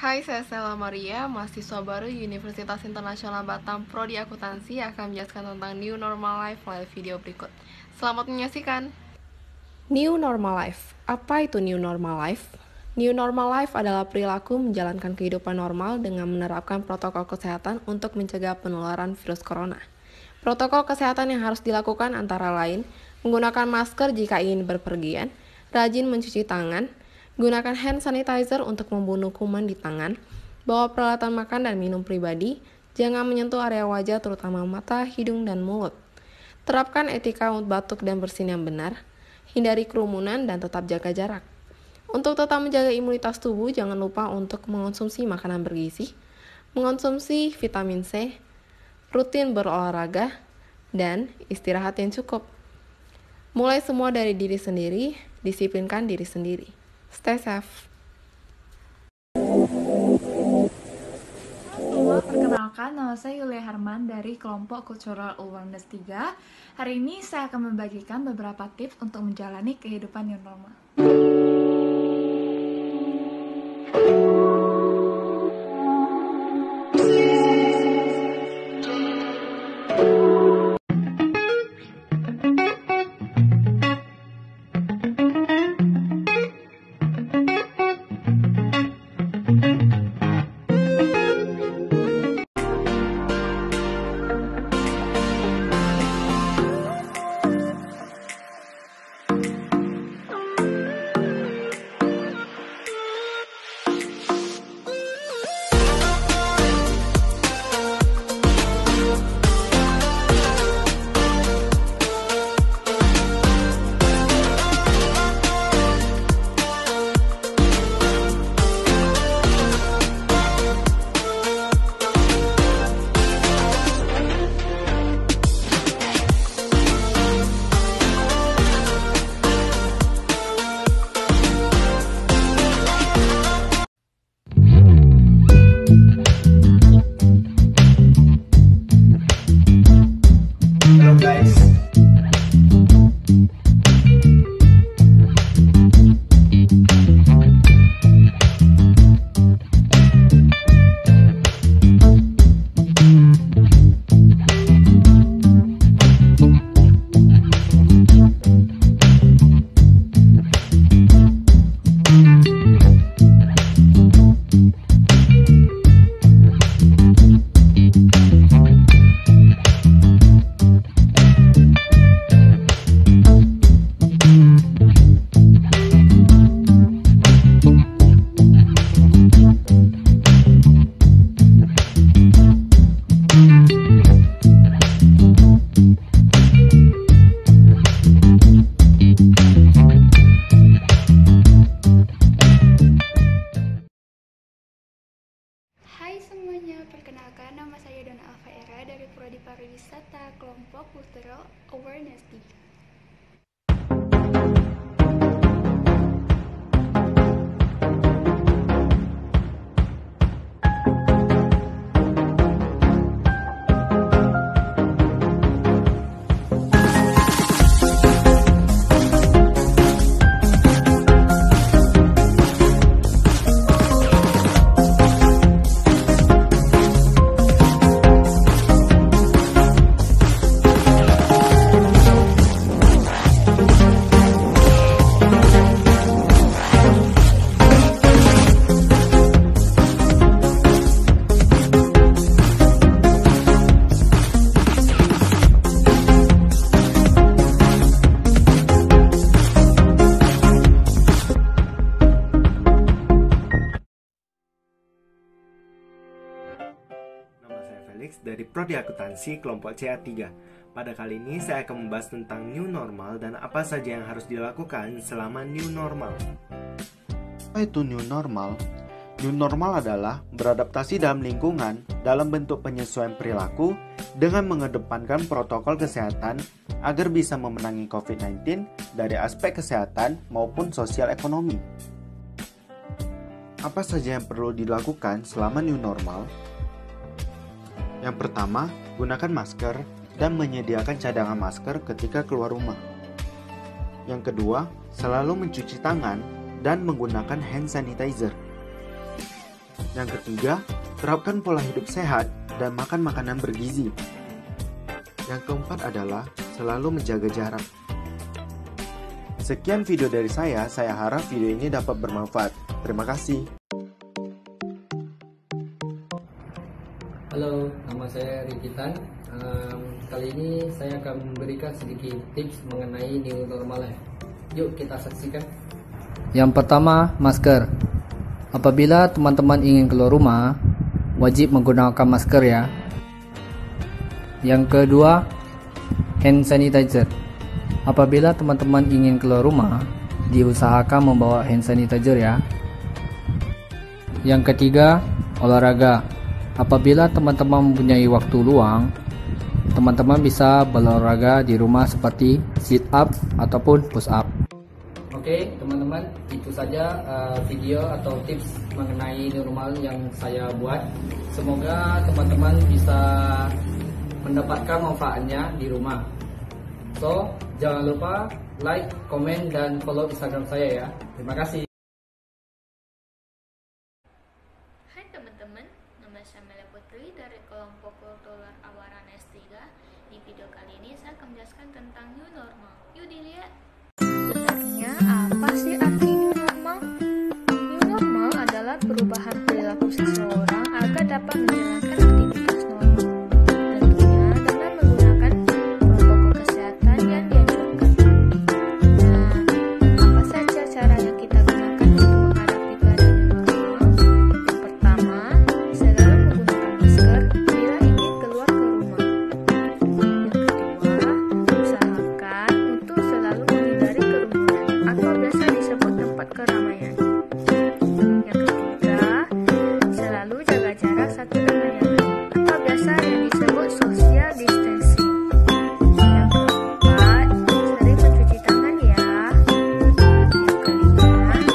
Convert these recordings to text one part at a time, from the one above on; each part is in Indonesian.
Hai, saya Stella Maria, mahasiswa baru Universitas Internasional Batam, Prodi Akuntansi, akan menjelaskan tentang New Normal Life melalui video berikut. Selamat menyaksikan. New Normal Life. Apa itu New Normal Life? New Normal Life adalah perilaku menjalankan kehidupan normal dengan menerapkan protokol kesehatan untuk mencegah penularan virus corona. Protokol kesehatan yang harus dilakukan antara lain, menggunakan masker jika ingin berpergian, rajin mencuci tangan, gunakan hand sanitizer untuk membunuh kuman di tangan, bawa peralatan makan dan minum pribadi, jangan menyentuh area wajah terutama mata, hidung, dan mulut. Terapkan etika batuk dan bersin yang benar, hindari kerumunan dan tetap jaga jarak. Untuk tetap menjaga imunitas tubuh, jangan lupa untuk mengonsumsi makanan bergizi, mengonsumsi vitamin C, rutin berolahraga, dan istirahat yang cukup. Mulai semua dari diri sendiri, disiplinkan diri sendiri. Stay safe. Halo, perkenalkan nama saya Yulia Harman dari kelompok Cultural Awareness 3. Hari ini saya akan membagikan beberapa tips untuk menjalani kehidupan yang normal. Hai semuanya, perkenalkan nama saya Dona Alfa Era dari Prodi Pariwisata Kelompok Cultural Awareness 3. Dari Prodi Akuntansi kelompok CA3. Pada kali ini saya akan membahas tentang new normal dan apa saja yang harus dilakukan selama new normal. Apa itu new normal? New normal adalah beradaptasi dalam lingkungan dalam bentuk penyesuaian perilaku dengan mengedepankan protokol kesehatan agar bisa memenangi COVID-19 dari aspek kesehatan maupun sosial ekonomi. Apa saja yang perlu dilakukan selama new normal? Yang pertama, gunakan masker dan menyediakan cadangan masker ketika keluar rumah. Yang kedua, selalu mencuci tangan dan menggunakan hand sanitizer. Yang ketiga, terapkan pola hidup sehat dan makan makanan bergizi. Yang keempat adalah selalu menjaga jarak. Sekian video dari saya harap video ini dapat bermanfaat. Terima kasih. Halo, nama saya Rikitan. Kali ini saya akan memberikan sedikit tips mengenai new normal life. Yuk kita saksikan. Yang pertama, masker. Apabila teman-teman ingin keluar rumah, wajib menggunakan masker ya. Yang kedua, hand sanitizer. Apabila teman-teman ingin keluar rumah, diusahakan membawa hand sanitizer ya. Yang ketiga, olahraga. Apabila teman-teman mempunyai waktu luang, teman-teman bisa berolahraga di rumah seperti sit up ataupun push up. Oke teman-teman, itu saja video atau tips mengenai new normal yang saya buat. Semoga teman-teman bisa mendapatkan manfaatnya di rumah. So, jangan lupa like, komen, dan follow Instagram saya ya. Terima kasih. Hai teman-teman, nama saya Mela Putri dari kelompok kultural awareness 3. Di video kali ini saya akan menjelaskan tentang new normal. Yuk dilihat. Sebenarnya apa sih arti new normal? New normal adalah perubahan perilaku seseorang agar dapat menjalankan aktivitas normal. Tentunya dengan menggunakan protokol kesehatan yang dianjurkan. Nah, apa saja cara yang kita gunakan untuk menghadapi keadaan new normal? Yang pertama, selalu menggunakan masker bila ingin keluar ke rumah. Yang kedua, usahakan untuk selalu menghindari kerumunan atau biasa disebut tempat keramaian. Yang ketiga, selalu jaga jarak satu dengan yang lain atau biasa yang disebut social distancing. Yang keempat, sering mencuci tangan ya. Yang kelima,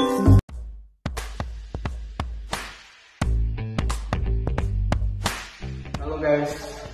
Halo guys.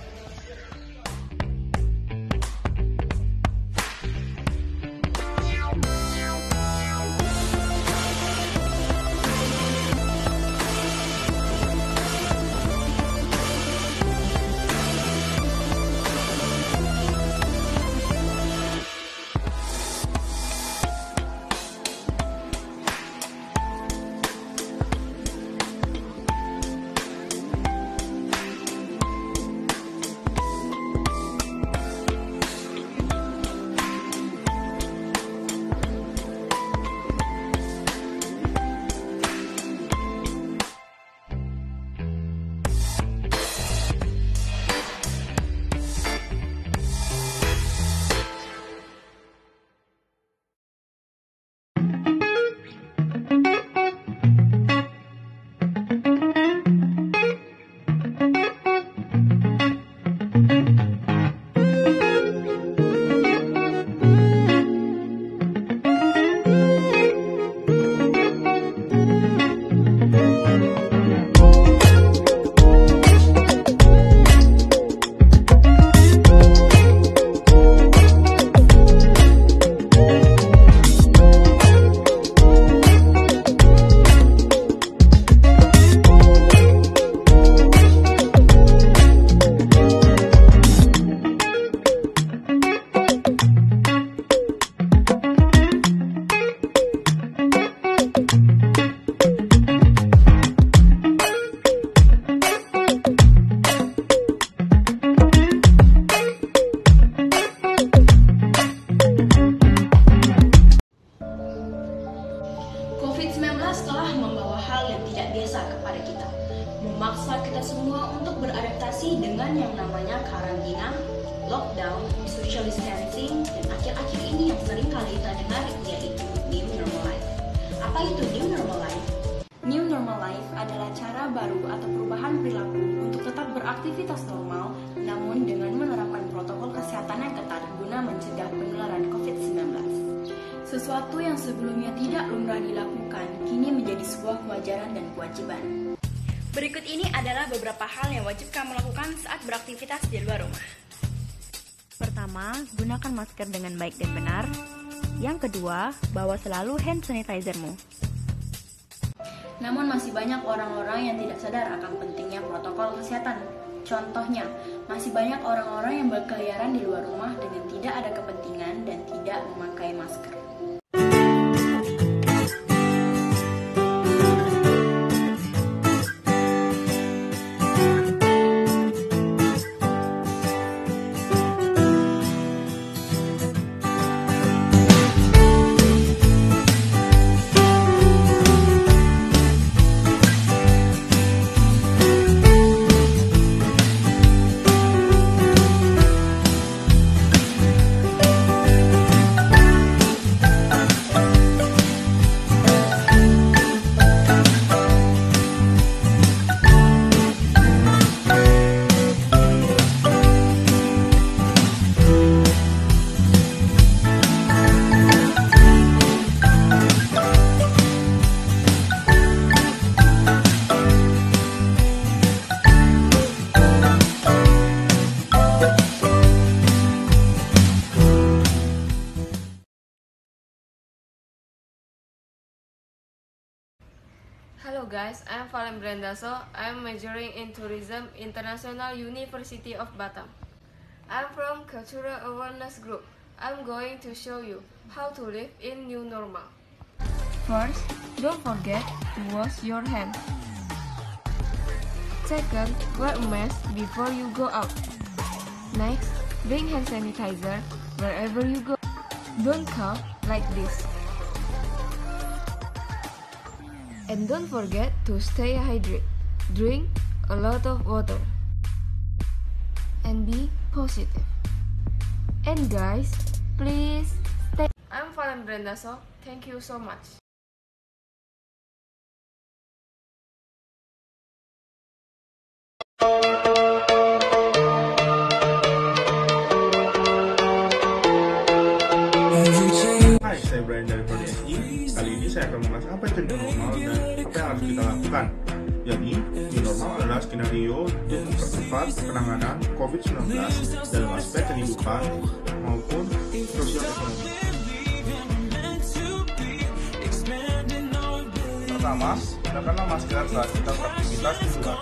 COVID-19 telah membawa hal yang tidak biasa kepada kita, memaksa kita semua untuk beradaptasi dengan yang namanya karantina, lockdown, social distancing, dan akhir-akhir ini yang sering kali kita dengar yaitu new normal life. Apa itu new normal life? New normal life adalah cara baru atau perubahan perilaku untuk tetap beraktivitas normal, namun dengan menerapkan protokol kesehatan yang ketat guna mencegah penularan COVID-19. Sesuatu yang sebelumnya tidak lumrah dilakukan, kini menjadi sebuah kewajaran dan kewajiban. Berikut ini adalah beberapa hal yang wajib kamu lakukan saat beraktivitas di luar rumah. Pertama, gunakan masker dengan baik dan benar. Yang kedua, bawa selalu hand sanitizer-mu. Namun masih banyak orang-orang yang tidak sadar akan pentingnya protokol kesehatan. Contohnya, masih banyak orang-orang yang berkeliaran di luar rumah dengan tidak ada kepentingan dan tidak memakai masker. Hello guys, I'm Valen Brendaso. I'm majoring in Tourism, International University of Batam. I'm from Cultural Awareness Group. I'm going to show you how to live in new normal. First, don't forget to wash your hands. Second, wear a mask before you go out. Next, bring hand sanitizer wherever you go. Don't cough like this. And don't forget to stay hydrated. Drink a lot of water. And be positive. And guys, please stay. I'm Valen Brendaso. Thank you so much. Hai, saya Brian dari Prodi SI. Kali ini saya akan membahas apa itu new normal dan apa yang harus kita lakukan. Jadi, new normal adalah skenario untuk mempercepat penanganan COVID-19 dalam aspek kehidupan maupun sosial ekonomi. Pertama, gunakanlah masker saat kita beraktivitas di luar.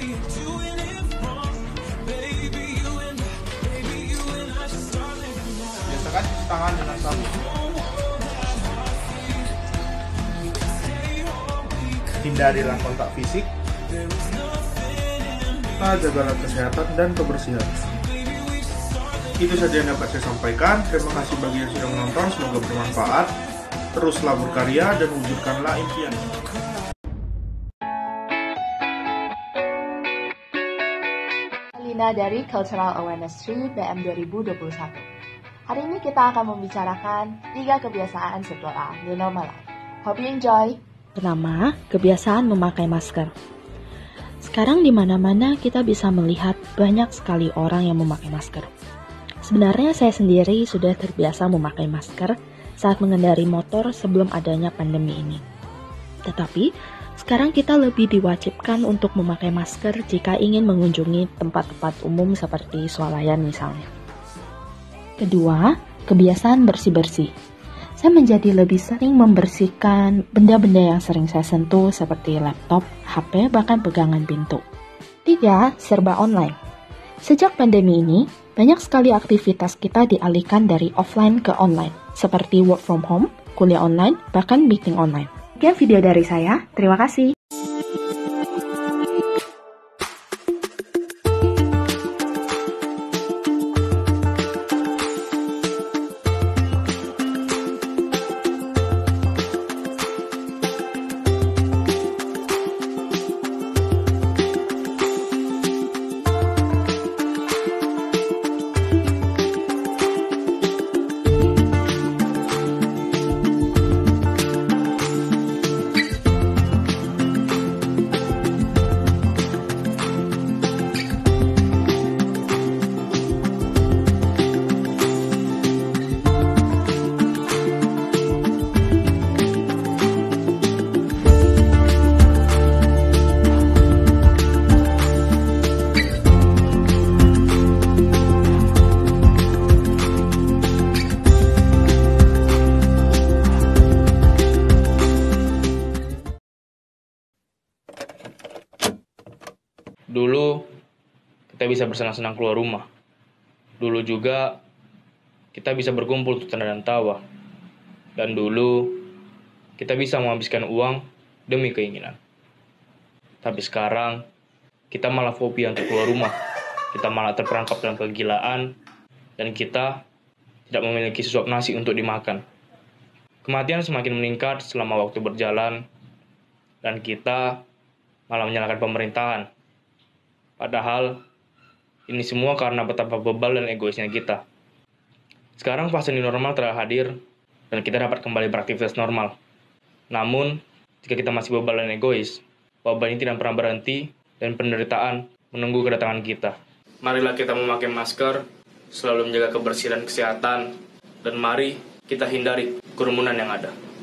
Biasakan cuci tangan dengan sabun. Hindarilah kontak fisik. Jagalah kesehatan dan kebersihan. Itu saja yang dapat saya sampaikan. Terima kasih bagi yang sudah menonton. Semoga bermanfaat. Teruslah berkarya dan wujudkanlah impian. Lina dari Cultural Awareness 3 BM 2021. Hari ini kita akan membicarakan 3 kebiasaan setelah new normal. Hope you enjoy. Pertama, kebiasaan memakai masker. Sekarang di mana-mana kita bisa melihat banyak sekali orang yang memakai masker. Sebenarnya saya sendiri sudah terbiasa memakai masker saat mengendari motor sebelum adanya pandemi ini. Tetapi, sekarang kita lebih diwajibkan untuk memakai masker jika ingin mengunjungi tempat-tempat umum seperti swalayan misalnya. Kedua, kebiasaan bersih-bersih. Saya menjadi lebih sering membersihkan benda-benda yang sering saya sentuh seperti laptop, HP, bahkan pegangan pintu. 3. Serba online. Sejak pandemi ini, banyak sekali aktivitas kita dialihkan dari offline ke online, seperti work from home, kuliah online, bahkan meeting online. Sekian video dari saya, terima kasih. Dulu, kita bisa bersenang-senang keluar rumah. Dulu juga, kita bisa berkumpul untuk tanda dan tawa. Dan dulu, kita bisa menghabiskan uang demi keinginan. Tapi sekarang, kita malah fobia untuk keluar rumah. Kita malah terperangkap dalam kegilaan, dan kita tidak memiliki sesuap nasi untuk dimakan. Kematian semakin meningkat selama waktu berjalan, dan kita malah menyalahkan pemerintahan. Padahal, ini semua karena betapa bebal dan egoisnya kita. Sekarang fase new normal telah hadir, dan kita dapat kembali beraktivitas normal. Namun, jika kita masih bebal dan egois, wabah ini tidak pernah berhenti, dan penderitaan menunggu kedatangan kita. Marilah kita memakai masker, selalu menjaga kebersihan dan kesehatan, dan mari kita hindari kerumunan yang ada.